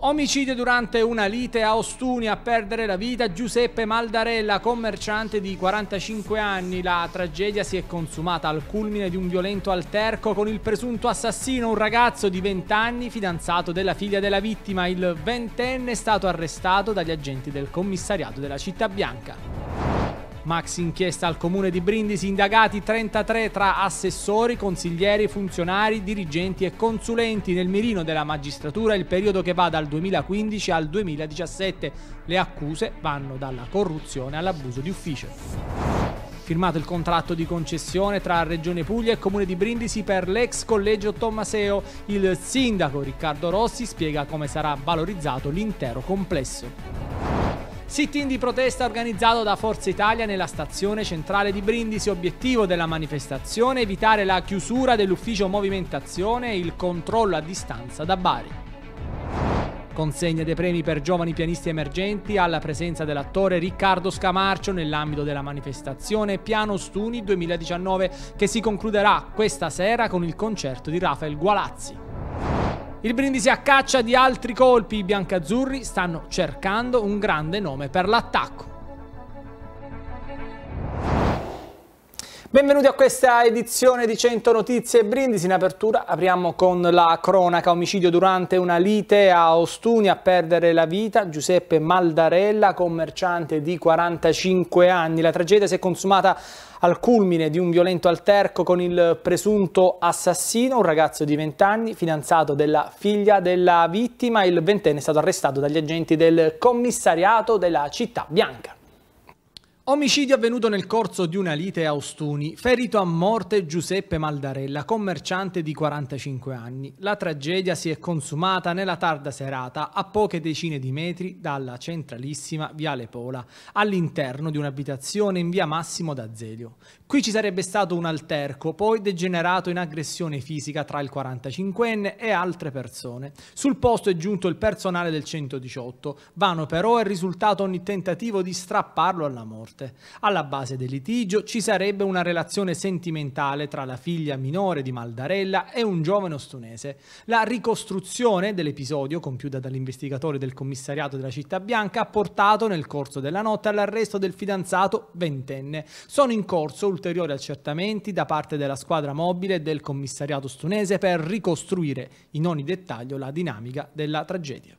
Omicidio durante una lite a Ostuni, a perdere la vita Giuseppe Maldarella, commerciante di 45 anni. La tragedia si è consumata al culmine di un violento alterco con il presunto assassino, un ragazzo di 20 anni, fidanzato della figlia della vittima. Il ventenne è stato arrestato dagli agenti del commissariato della Città Bianca. Maxi inchiesta al comune di Brindisi, indagati 33 tra assessori, consiglieri, funzionari, dirigenti e consulenti. Nel mirino della magistratura il periodo che va dal 2015 al 2017. Le accuse vanno dalla corruzione all'abuso di ufficio. Firmato il contratto di concessione tra Regione Puglia e Comune di Brindisi per l'ex collegio Tommaseo. Il sindaco Riccardo Rossi spiega come sarà valorizzato l'intero complesso. Sit-in di protesta organizzato da Forza Italia nella stazione centrale di Brindisi. Obiettivo della manifestazione: evitare la chiusura dell'ufficio movimentazione e il controllo a distanza da Bari. Consegna dei premi per giovani pianisti emergenti alla presenza dell'attore Riccardo Scamarcio nell'ambito della manifestazione Piano Ostuni 2019, che si concluderà questa sera con il concerto di Rafael Gualazzi. Il Brindisi a caccia di altri colpi. I biancazzurri stanno cercando un grande nome per l'attacco. Benvenuti a questa edizione di 100 Notizie Brindisi. In apertura apriamo con la cronaca: omicidio durante una lite a Ostuni, a perdere la vita Giuseppe Maldarella, commerciante di 45 anni. La tragedia si è consumata al culmine di un violento alterco con il presunto assassino, un ragazzo di 20 anni, fidanzato della figlia della vittima. Il ventenne è stato arrestato dagli agenti del commissariato della Città Bianca. Omicidio avvenuto nel corso di una lite a Ostuni. Ferito a morte Giuseppe Maldarella, commerciante di 45 anni. La tragedia si è consumata nella tarda serata a poche decine di metri dalla centralissima Viale Pola, all'interno di un'abitazione in via Massimo d'Azeglio. Qui ci sarebbe stato un alterco, poi degenerato in aggressione fisica tra il 45enne e altre persone. Sul posto è giunto il personale del 118. Vano però è risultato ogni tentativo di strapparlo alla morte. Alla base del litigio ci sarebbe una relazione sentimentale tra la figlia minore di Maldarella e un giovane ostunese. La ricostruzione dell'episodio, compiuta dagli investigatori del commissariato della Città Bianca, ha portato nel corso della notte all'arresto del fidanzato ventenne. Sono in corso ulteriori accertamenti da parte della squadra mobile del commissariato ostunese per ricostruire in ogni dettaglio la dinamica della tragedia.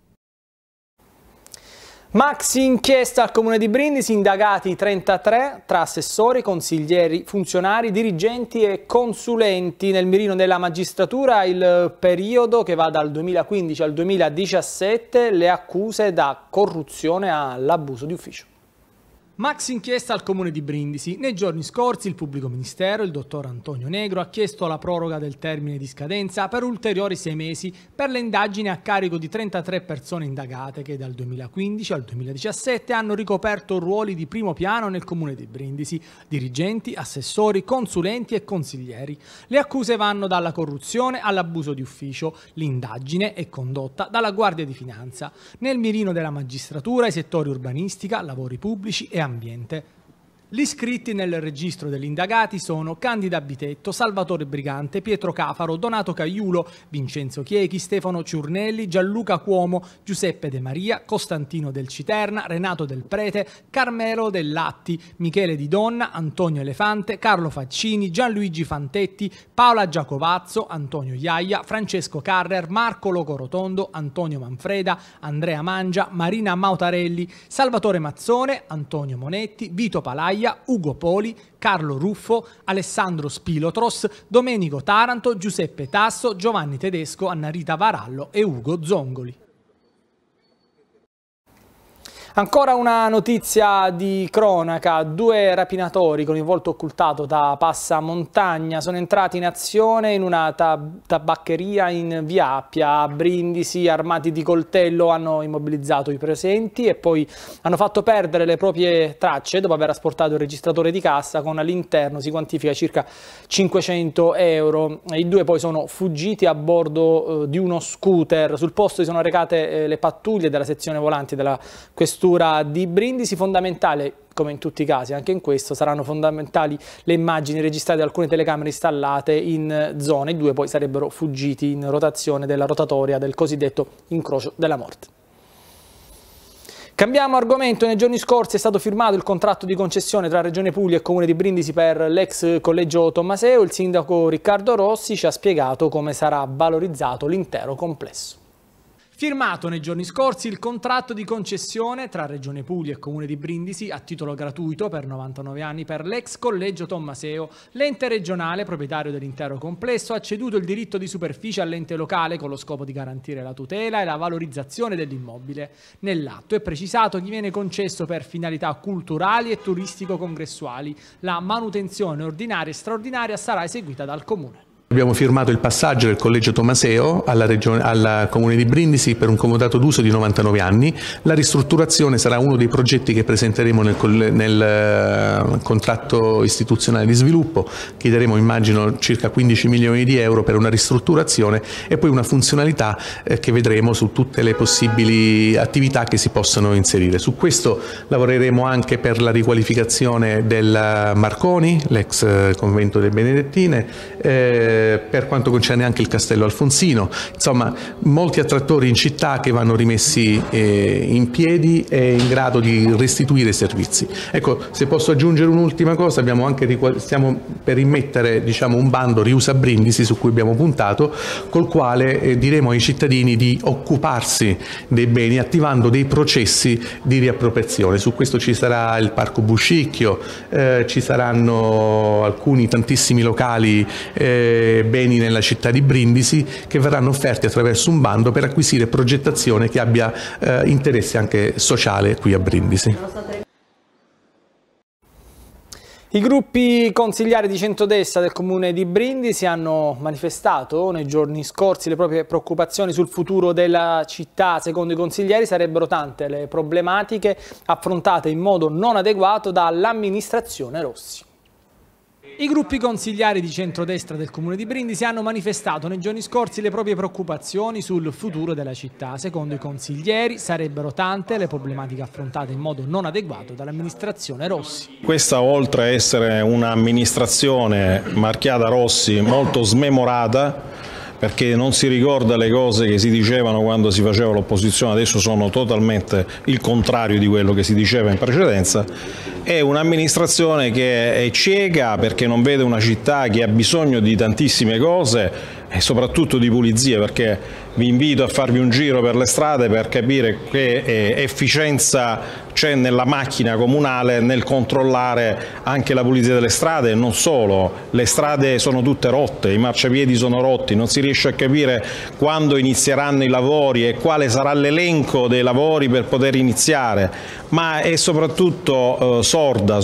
Maxi inchiesta al comune di Brindisi, indagati 33 tra assessori, consiglieri, funzionari, dirigenti e consulenti. Nel mirino della magistratura il periodo che va dal 2015 al 2017, le accuse da corruzione all'abuso di ufficio. Maxi inchiesta al comune di Brindisi. Nei giorni scorsi il pubblico ministero, il dottor Antonio Negro, ha chiesto la proroga del termine di scadenza per ulteriori 6 mesi per le indagini a carico di 33 persone indagate che dal 2015 al 2017 hanno ricoperto ruoli di primo piano nel comune di Brindisi: dirigenti, assessori, consulenti e consiglieri. Le accuse vanno dalla corruzione all'abuso di ufficio. L'indagine è condotta dalla Guardia di Finanza. Nel mirino della magistratura i settori urbanistica, lavori pubblici e ambiente. Gli iscritti nel registro degli indagati sono Candida Bitetto, Salvatore Brigante, Pietro Cafaro, Donato Caiulo, Vincenzo Chiechi, Stefano Ciurnelli, Gianluca Cuomo, Giuseppe De Maria, Costantino del Citerna, Renato Del Prete, Carmelo Del Latti, Michele Di Donna, Antonio Elefante, Carlo Faccini, Gianluigi Fantetti, Paola Giacovazzo, Antonio Iaia, Francesco Carrer, Marco Locorotondo, Antonio Manfreda, Andrea Mangia, Marina Mautarelli, Salvatore Mazzone, Antonio Monetti, Vito Palaia, Ugo Poli, Carlo Ruffo, Alessandro Spilotros, Domenico Taranto, Giuseppe Tasso, Giovanni Tedesco, Annarita Varallo e Ugo Zongoli. Ancora una notizia di cronaca: 2 rapinatori con il volto occultato da passamontagna sono entrati in azione in una tabaccheria in via Appia a Brindisi. Armati di coltello hanno immobilizzato i presenti e poi hanno fatto perdere le proprie tracce dopo aver asportato il registratore di cassa con all'interno si quantifica circa 500 euro. I 2 poi sono fuggiti a bordo di uno scooter. Sul posto si sono recate le pattuglie della sezione volanti della questura questura di Brindisi. Fondamentale, come in tutti i casi, anche in questo saranno fondamentali le immagini registrate da alcune telecamere installate in zone. I due poi sarebbero fuggiti in rotazione della rotatoria del cosiddetto incrocio della morte. Cambiamo argomento. Nei giorni scorsi è stato firmato il contratto di concessione tra Regione Puglia e Comune di Brindisi per l'ex collegio Tommaseo. Il sindaco Riccardo Rossi ci ha spiegato come sarà valorizzato l'intero complesso. Firmato nei giorni scorsi il contratto di concessione tra Regione Puglia e Comune di Brindisi a titolo gratuito per 99 anni per l'ex collegio Tommaseo. L'ente regionale, proprietario dell'intero complesso, ha ceduto il diritto di superficie all'ente locale con lo scopo di garantire la tutela e la valorizzazione dell'immobile. Nell'atto è precisato che viene concesso per finalità culturali e turistico-congressuali. La manutenzione ordinaria e straordinaria sarà eseguita dal Comune. Abbiamo firmato il passaggio del collegio Tommaseo al Comune di Brindisi per un comodato d'uso di 99 anni. La ristrutturazione sarà uno dei progetti che presenteremo nel contratto istituzionale di sviluppo. Chiederemo, immagino, circa 15 milioni di euro per una ristrutturazione e poi una funzionalità che vedremo su tutte le possibili attività che si possono inserire. Su questo lavoreremo anche per la riqualificazione del Marconi, l'ex convento delle Benedettine, per quanto concerne anche il Castello Alfonsino. Insomma, molti attrattori in città che vanno rimessi in piedi e in grado di restituire servizi. Ecco, se posso aggiungere un'ultima cosa, stiamo per immettere, diciamo, un bando Riusa Brindisi su cui abbiamo puntato, col quale diremo ai cittadini di occuparsi dei beni attivando dei processi di riappropriazione. Su questo ci sarà il Parco Buscicchio, ci saranno alcuni tantissimi locali beni nella città di Brindisi che verranno offerti attraverso un bando per acquisire progettazione che abbia interesse anche sociale qui a Brindisi. I gruppi consigliari di centrodestra del Comune di Brindisi hanno manifestato nei giorni scorsi le proprie preoccupazioni sul futuro della città. Secondo i consiglieri sarebbero tante le problematiche affrontate in modo non adeguato dall'amministrazione Rossi. I gruppi consigliari di centrodestra del Comune di Brindisi hanno manifestato nei giorni scorsi le proprie preoccupazioni sul futuro della città. Secondo i consiglieri sarebbero tante le problematiche affrontate in modo non adeguato dall'amministrazione Rossi. Questa, oltre a essere un'amministrazione marchiata Rossi molto smemorata, perché non si ricorda le cose che si dicevano quando si faceva l'opposizione, adesso sono totalmente il contrario di quello che si diceva in precedenza. È un'amministrazione che è cieca perché non vede una città che ha bisogno di tantissime cose e soprattutto di pulizia, perché vi invito a farvi un giro per le strade per capire che efficienza c'è nella macchina comunale nel controllare anche la pulizia delle strade e non solo. Le strade sono tutte rotte, i marciapiedi sono rotti, non si riesce a capire quando inizieranno i lavori e quale sarà l'elenco dei lavori per poter iniziare, ma è soprattutto sorda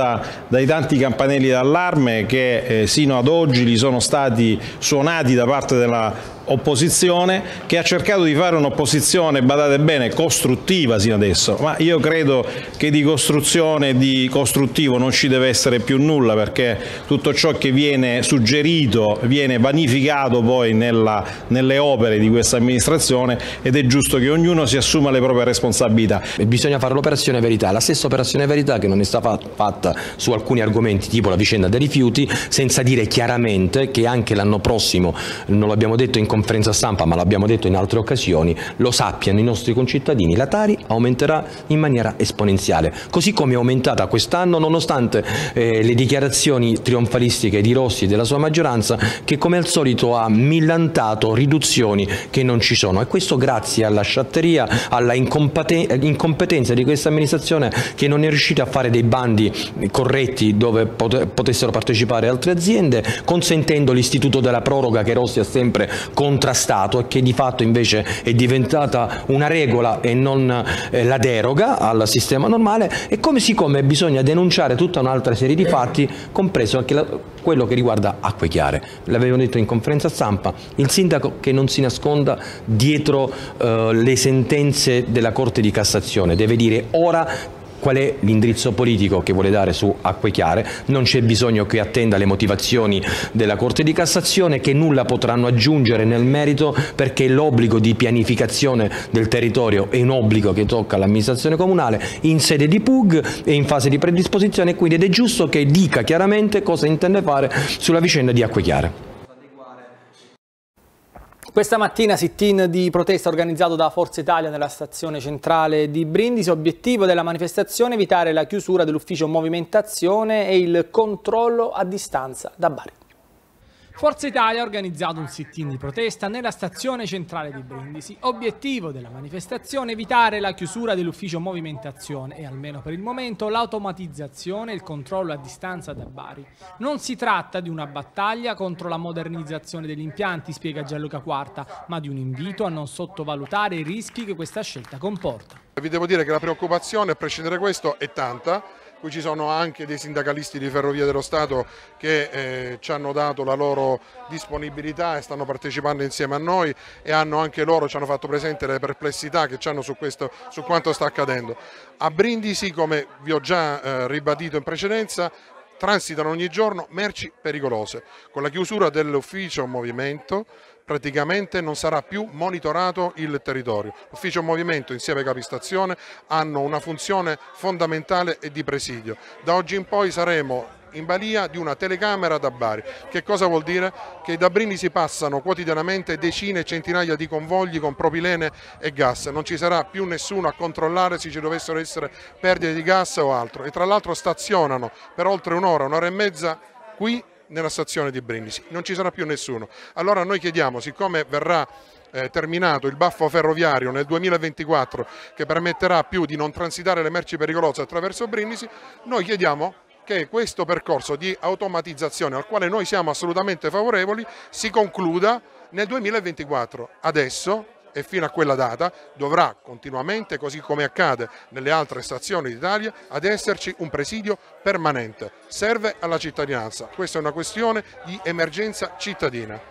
dai tanti campanelli d'allarme che sino ad oggi gli sono stati suonati da parte della opposizione, che ha cercato di fare un'opposizione, badate bene, costruttiva sino adesso, ma io credo che di costruzione e di costruttivo non ci deve essere più nulla, perché tutto ciò che viene suggerito viene vanificato poi nelle opere di questa amministrazione ed è giusto che ognuno si assuma le proprie responsabilità. Bisogna fare l'operazione verità, la stessa operazione verità che non è stata fatta su alcuni argomenti tipo la vicenda dei rifiuti, senza dire chiaramente che anche l'anno prossimo, non l'abbiamo detto in conferenza stampa ma l'abbiamo detto in altre occasioni, lo sappiano i nostri concittadini, la Tari aumenterà in maniera esponenziale, così come è aumentata quest'anno nonostante le dichiarazioni trionfalistiche di Rossi e della sua maggioranza, che come al solito ha millantato riduzioni che non ci sono, e questo grazie alla sciatteria, alla incompetenza di questa amministrazione, che non è riuscita a fare dei bandi corretti dove potessero partecipare altre aziende, consentendo l'istituto della proroga che Rossi ha sempre contrastato e che di fatto invece è diventata una regola e non la deroga al sistema normale. E siccome bisogna denunciare tutta un'altra serie di fatti, compreso anche quello che riguarda Acque Chiare. L'avevo detto in conferenza stampa, il sindaco che non si nasconda dietro le sentenze della Corte di Cassazione, deve dire ora qual è l'indirizzo politico che vuole dare su Acque Chiare. Non c'è bisogno che attenda le motivazioni della Corte di Cassazione, che nulla potranno aggiungere nel merito, perché l'obbligo di pianificazione del territorio è un obbligo che tocca all'amministrazione comunale in sede di PUG e in fase di predisposizione, quindi ed è giusto che dica chiaramente cosa intende fare sulla vicenda di Acque Chiare. Questa mattina sit-in di protesta organizzato da Forza Italia nella stazione centrale di Brindisi. Obiettivo della manifestazione: evitare la chiusura dell'ufficio movimentazione e il controllo a distanza da Bari. Forza Italia ha organizzato un sit-in di protesta nella stazione centrale di Brindisi. Obiettivo della manifestazione: evitare la chiusura dell'ufficio movimentazione e, almeno per il momento, l'automatizzazione e il controllo a distanza da Bari. Non si tratta di una battaglia contro la modernizzazione degli impianti, spiega Gianluca Quarta, ma di un invito a non sottovalutare i rischi che questa scelta comporta. Vi devo dire che la preoccupazione, a prescindere da questo, è tanta. Qui ci sono anche dei sindacalisti di Ferrovie dello Stato che ci hanno dato la loro disponibilità e stanno partecipando insieme a noi, e anche loro ci hanno fatto presente le perplessità che hanno su quanto sta accadendo. A Brindisi, come vi ho già ribadito in precedenza, transitano ogni giorno merci pericolose. Con la chiusura dell'ufficio movimento praticamente non sarà più monitorato il territorio. L'ufficio movimento insieme ai capistazione hanno una funzione fondamentale e di presidio. Da oggi in poi saremo in balia di una telecamera da Bari. Che cosa vuol dire? Che da Brindisi passano quotidianamente decine e centinaia di convogli con propilene e gas. Non ci sarà più nessuno a controllare se ci dovessero essere perdite di gas o altro, e tra l'altro stazionano per oltre un'ora e mezza qui nella stazione di Brindisi. Non ci sarà più nessuno. Allora noi chiediamo, siccome verrà terminato il baffo ferroviario nel 2024 che permetterà più di non transitare le merci pericolose attraverso Brindisi, noi chiediamo che questo percorso di automatizzazione, al quale noi siamo assolutamente favorevoli, si concluda nel 2024. Adesso e fino a quella data dovrà continuamente, così come accade nelle altre stazioni d'Italia, ad esserci un presidio permanente. Serve alla cittadinanza. Questa è una questione di emergenza cittadina.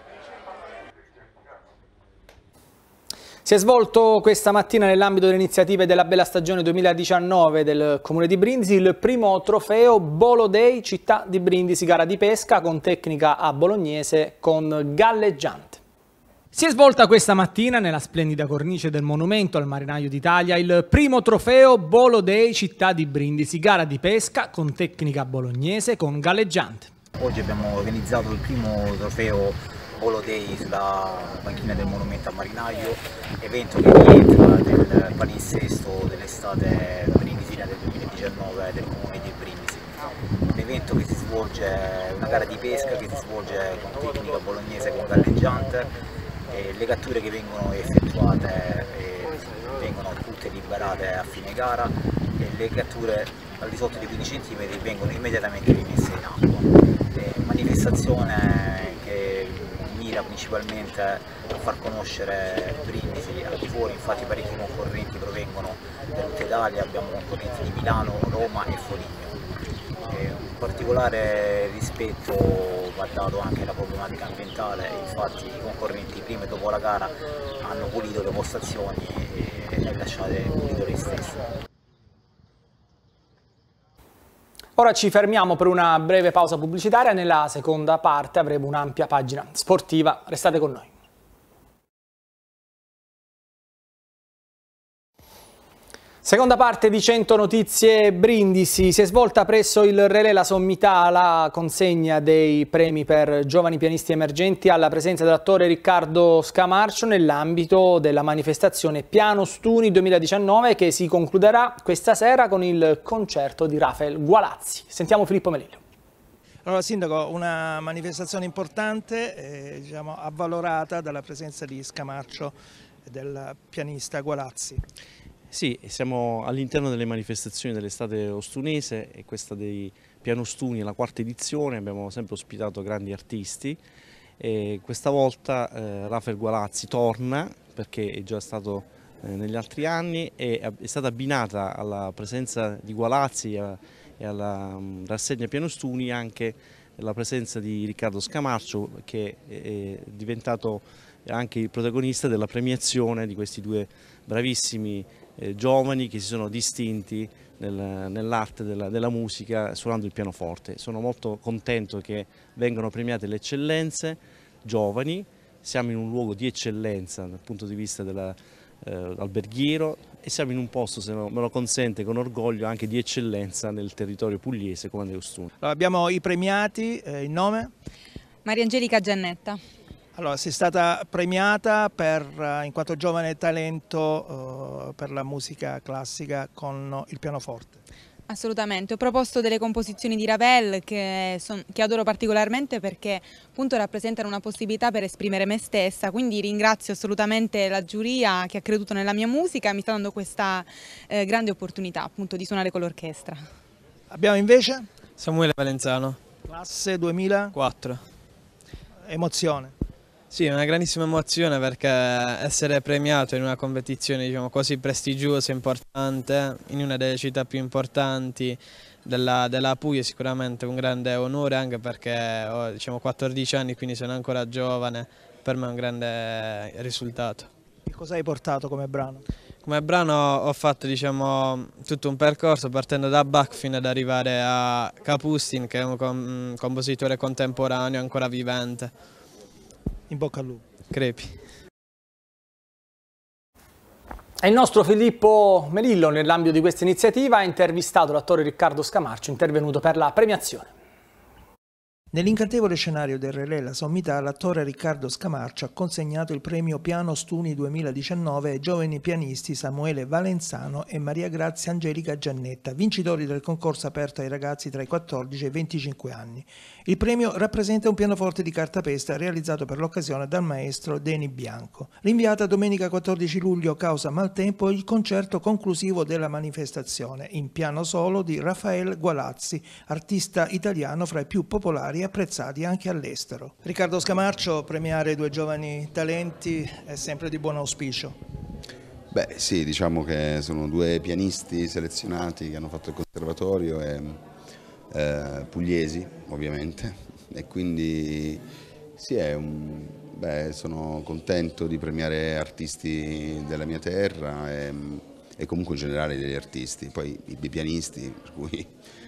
Si è svolto questa mattina, nell'ambito delle iniziative della Bella Stagione 2019 del Comune di Brindisi, il primo trofeo Bolo Day Città di Brindisi, gara di pesca con tecnica a bolognese con galleggiante. Si è svolta questa mattina, nella splendida cornice del Monumento al Marinaio d'Italia, il primo trofeo Bolo Day Città di Brindisi, gara di pesca con tecnica bolognese con galleggiante. Oggi abbiamo organizzato il primo trofeo Bolo Day sulla panchina del Monumento al Marinaio, evento che rientra nel palinsesto dell'estate brindisina del 2019 del Comune di Brindisi. Un evento che si svolge, una gara di pesca che si svolge con tecnica bolognese con galleggiante. Le catture che vengono effettuate vengono tutte liberate a fine gara, e le catture al di sotto di 15 cm vengono immediatamente rimesse in acqua. Manifestazione che mira principalmente a far conoscere Brindisi al di fuori, infatti parecchi concorrenti provengono da tutta Italia, abbiamo concorrenti di Milano, Roma e Foligno. Un particolare rispetto va dato anche alla problematica ambientale, infatti i concorrenti prima e dopo la gara hanno pulito le postazioni e lasciate pulite le stesse. Ora ci fermiamo per una breve pausa pubblicitaria, nella seconda parte avremo un'ampia pagina sportiva, restate con noi. Seconda parte di 100 Notizie Brindisi. Si è svolta presso il Relè La Sommità la consegna dei premi per giovani pianisti emergenti alla presenza dell'attore Riccardo Scamarcio nell'ambito della manifestazione Piano Stuni 2019 che si concluderà questa sera con il concerto di Rafael Gualazzi. Sentiamo Filippo Melillo. Allora Sindaco, una manifestazione importante, diciamo, avvalorata dalla presenza di Scamarcio e del pianista Gualazzi. Sì, siamo all'interno delle manifestazioni dell'estate ostunese, e questa dei Piano Stuni è la quarta edizione. Abbiamo sempre ospitato grandi artisti e questa volta Rafael Gualazzi torna, perché è già stato negli altri anni, e è stata abbinata alla presenza di Gualazzi e alla rassegna Piano Stuni anche la presenza di Riccardo Scamarcio, che è diventato anche il protagonista della premiazione di questi due bravissimi giovani che si sono distinti nell'arte della musica suonando il pianoforte. Sono molto contento che vengano premiate le eccellenze giovani, siamo in un luogo di eccellenza dal punto di vista alberghiero e siamo in un posto, se me lo consente con orgoglio, anche di eccellenza nel territorio pugliese come Ostuni. Allora, abbiamo i premiati, il nome? Maria Angelica Giannetta. Allora, sei stata premiata in quanto giovane talento per la musica classica con il pianoforte. Assolutamente, ho proposto delle composizioni di Ravel che adoro particolarmente perché appunto rappresentano una possibilità per esprimere me stessa, quindi ringrazio assolutamente la giuria che ha creduto nella mia musica e mi sta dando questa grande opportunità appunto di suonare con l'orchestra. Abbiamo invece Samuele Valenzano. Classe 2004. Emozione. Sì, è una grandissima emozione perché essere premiato in una competizione, diciamo, così prestigiosa e importante, in una delle città più importanti della Puglia, è sicuramente un grande onore, anche perché ho, diciamo, 14 anni, quindi sono ancora giovane, per me è un grande risultato. Che cosa hai portato come brano? Come brano ho fatto, diciamo, tutto un percorso partendo da Bach fino ad arrivare a Kapustin, che è un compositore contemporaneo ancora vivente. In bocca al lupo. Crepi. E il nostro Filippo Melillo, nell'ambito di questa iniziativa, ha intervistato l'attore Riccardo Scamarcio, intervenuto per la premiazione. Nell'incantevole scenario del Relè La Sommità, l'attore Riccardo Scamarcio ha consegnato il premio Piano Stuni 2019 ai giovani pianisti Samuele Valenzano e Maria Grazia Angelica Giannetta, vincitori del concorso aperto ai ragazzi tra i 14 e i 25 anni. Il premio rappresenta un pianoforte di cartapesta realizzato per l'occasione dal maestro Deni Bianco. Rinviata domenica 14 luglio causa maltempo il concerto conclusivo della manifestazione, in piano solo di Rafael Gualazzi, artista italiano fra i più popolari e apprezzati anche all'estero. Riccardo Scamarcio, premiare due giovani talenti è sempre di buon auspicio. Beh sì, diciamo che sono due pianisti selezionati che hanno fatto il conservatorio e pugliesi ovviamente, e quindi sì, sono contento di premiare artisti della mia terra e comunque in generale degli artisti, poi i pianisti, per cui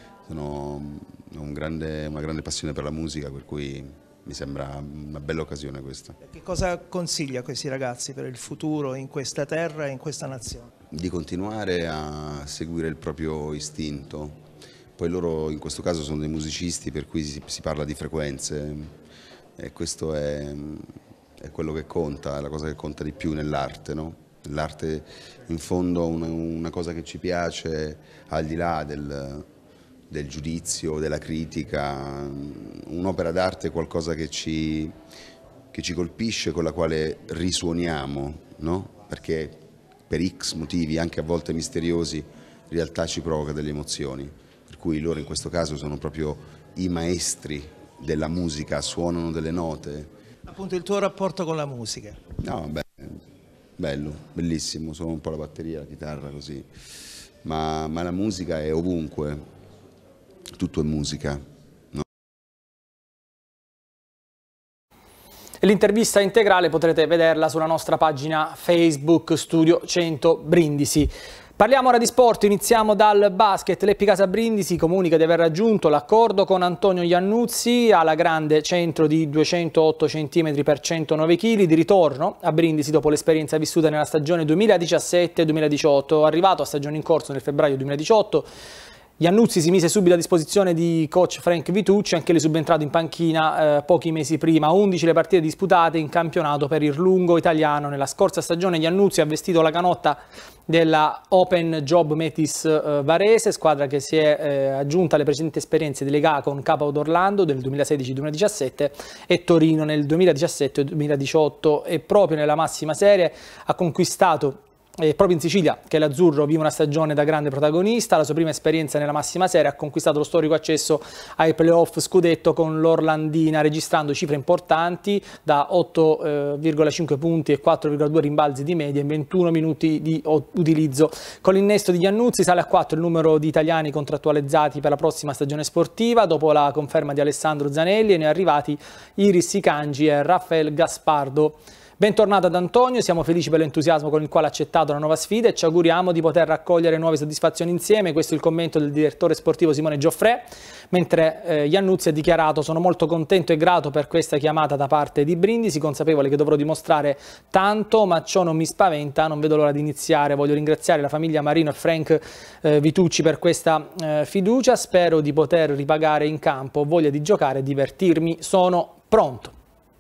ho una grande passione per la musica, per cui mi sembra una bella occasione questa. Che cosa consiglia a questi ragazzi per il futuro in questa terra e in questa nazione? Di continuare a seguire il proprio istinto. Poi loro in questo caso sono dei musicisti, per cui si parla di frequenze e questo è quello che conta, è la cosa che conta di più nell'arte, no? L'arte in fondo è una cosa che ci piace al di là del giudizio, della critica. Un'opera d'arte è qualcosa che ci colpisce, con la quale risuoniamo, no? Perché per X motivi, anche a volte misteriosi, in realtà ci provoca delle emozioni. Per cui loro in questo caso sono proprio i maestri della musica, suonano delle note. Appunto il tuo rapporto con la musica. No, beh, bello, bellissimo, suono un po' la batteria, la chitarra così, ma la musica è ovunque. Tutto è musica. No? L'intervista integrale potrete vederla sulla nostra pagina Facebook Studio 100 Brindisi. Parliamo ora di sport, iniziamo dal basket. L'Epicasa Brindisi comunica di aver raggiunto l'accordo con Antonio Iannuzzi, alla grande centro di 208 cm per 109 kg, di ritorno a Brindisi dopo l'esperienza vissuta nella stagione 2017-2018, arrivato a stagione in corso nel febbraio 2018. Iannuzzi si mise subito a disposizione di coach Frank Vitucci, anche lui subentrato in panchina pochi mesi prima. 11 le partite disputate in campionato per il lungo italiano. Nella scorsa stagione Iannuzzi ha vestito la canotta della Open Job Metis Varese, squadra che si è aggiunta alle precedenti esperienze di Lega con Capo d'Orlando del 2016-2017 e Torino nel 2017-2018, e proprio nella massima serie ha conquistato. È proprio in Sicilia che l'Azzurro vive una stagione da grande protagonista. La sua prima esperienza nella massima serie ha conquistato lo storico accesso ai playoff scudetto con l'Orlandina, registrando cifre importanti da 8,5 punti e 4,2 rimbalzi di media in 21 minuti di utilizzo. Con l'innesto di Iannuzzi sale a 4 il numero di italiani contrattualizzati per la prossima stagione sportiva. Dopo la conferma di Alessandro Zanelli ne è arrivati Iris Icangi e Rafael Gaspardo. Bentornato ad Antonio, siamo felici per l'entusiasmo con il quale ha accettato la nuova sfida e ci auguriamo di poter raccogliere nuove soddisfazioni insieme. Questo è il commento del direttore sportivo Simone Gioffrè, mentre Iannuzzi ha dichiarato: sono molto contento e grato per questa chiamata da parte di Brindisi, consapevole che dovrò dimostrare tanto, ma ciò non mi spaventa, non vedo l'ora di iniziare. Voglio ringraziare la famiglia Marino e Frank Vitucci per questa fiducia, spero di poter ripagare in campo, voglia di giocare e divertirmi, sono pronto.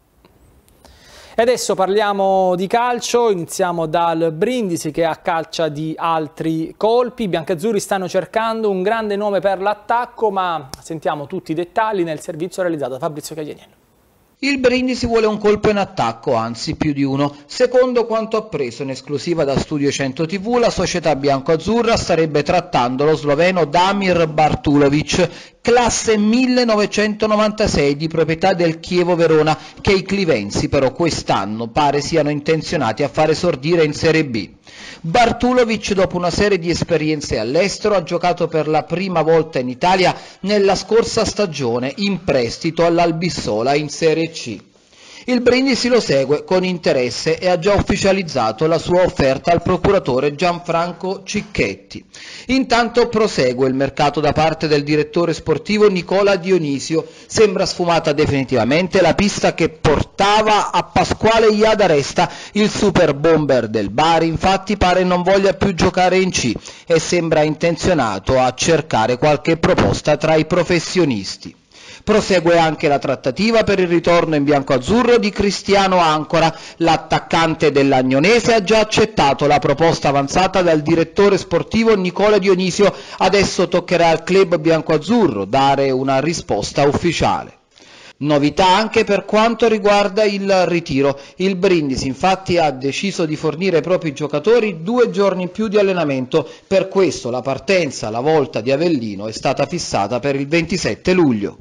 E adesso parliamo di calcio, iniziamo dal Brindisi che accalcia di altri colpi. I biancazzurri stanno cercando un grande nome per l'attacco, ma sentiamo tutti i dettagli nel servizio realizzato da Fabrizio Caglianiello. Il Brindisi vuole un colpo in attacco, anzi più di uno. Secondo quanto appreso in esclusiva da Studio 100 TV, la società biancoazzurra starebbe trattando lo sloveno Damir Bartulovic, classe 1996 di proprietà del Chievo Verona, che i clivensi però quest'anno pare siano intenzionati a far esordire in Serie B. Bartulovic, dopo una serie di esperienze all'estero, ha giocato per la prima volta in Italia nella scorsa stagione in prestito all'Albissola in Serie C. Il Brindisi lo segue con interesse e ha già ufficializzato la sua offerta al procuratore Gianfranco Cicchetti. Intanto prosegue il mercato da parte del direttore sportivo Nicola Dionisio. Sembra sfumata definitivamente la pista che portava a Pasquale Iadaresta, il super bomber del Bari. Infatti pare non voglia più giocare in C e sembra intenzionato a cercare qualche proposta tra i professionisti. Prosegue anche la trattativa per il ritorno in biancoazzurro di Cristiano Ancora. L'attaccante dell'Agnonese ha già accettato la proposta avanzata dal direttore sportivo Nicola Dionisio. Adesso toccherà al club biancoazzurro dare una risposta ufficiale. Novità anche per quanto riguarda il ritiro. Il Brindisi infatti ha deciso di fornire ai propri giocatori 2 giorni in più di allenamento. Per questo la partenza alla Volta di Avellino è stata fissata per il 27 luglio.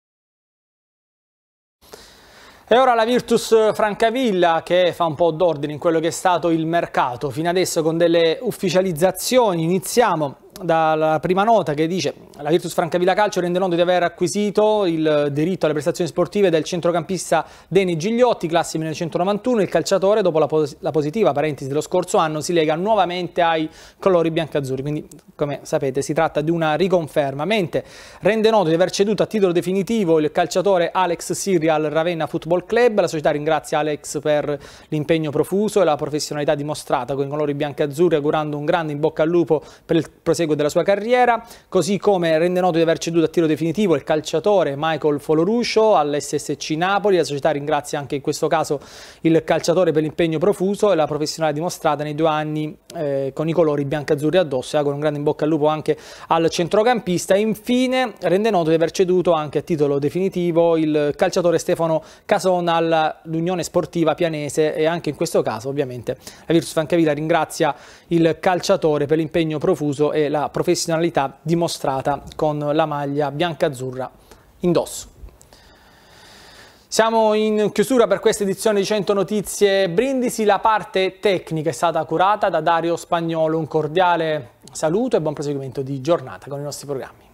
E ora la Virtus Francavilla che fa un po' d'ordine in quello che è stato il mercato, fino adesso con delle ufficializzazioni. Iniziamo dalla prima nota che dice: la Virtus Francavilla Calcio rende noto di aver acquisito il diritto alle prestazioni sportive del centrocampista Deni Gigliotti, classe 1991. Il calciatore, dopo la positiva parentesi dello scorso anno, si lega nuovamente ai colori biancazzurri, quindi come sapete si tratta di una riconferma. Mentre rende noto di aver ceduto a titolo definitivo il calciatore Alex Sirri al Ravenna Football Club. La società ringrazia Alex per l'impegno profuso e la professionalità dimostrata con i colori biancazzurri, augurando un grande in bocca al lupo per il proseguo della sua carriera, così come rende noto di aver ceduto a titolo definitivo il calciatore Michael Foloruscio all'SSC Napoli. La società ringrazia anche in questo caso il calciatore per l'impegno profuso e la professionalità dimostrata nei 2 anni con i colori biancazzurri addosso, e auguro un grande in bocca al lupo anche al centrocampista. E infine rende noto di aver ceduto anche a titolo definitivo il calciatore Stefano Casona all'Unione Sportiva Pianese, e anche in questo caso ovviamente la Virtus Francavilla ringrazia il calciatore per l'impegno profuso e la professionalità dimostrata con la maglia biancazzurra indosso. Siamo in chiusura per questa edizione di 100 Notizie Brindisi. La parte tecnica è stata curata da Dario Spagnolo. Un cordiale saluto e buon proseguimento di giornata con i nostri programmi.